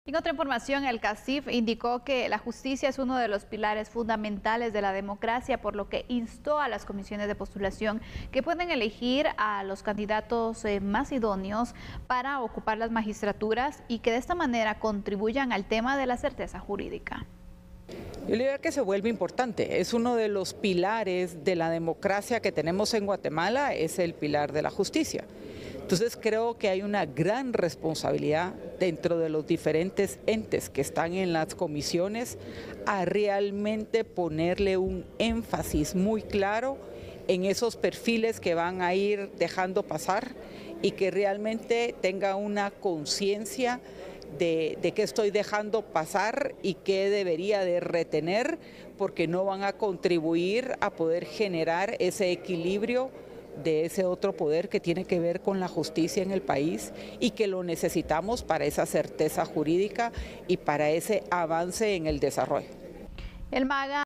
En otra información, el CACIF indicó que la justicia es uno de los pilares fundamentales de la democracia, por lo que instó a las comisiones de postulación que pueden elegir a los candidatos más idóneos para ocupar las magistraturas y que de esta manera contribuyan al tema de la certeza jurídica. Yo diría que se vuelve importante, es uno de los pilares de la democracia que tenemos en Guatemala, es el pilar de la justicia. Entonces creo que hay una gran responsabilidad dentro de los diferentes entes que están en las comisiones a realmente ponerle un énfasis muy claro en esos perfiles que van a ir dejando pasar y que realmente tenga una conciencia de qué estoy dejando pasar y qué debería de retener, porque no van a contribuir a poder generar ese equilibrio de ese otro poder que tiene que ver con la justicia en el país y que lo necesitamos para esa certeza jurídica y para ese avance en el desarrollo. El MAGA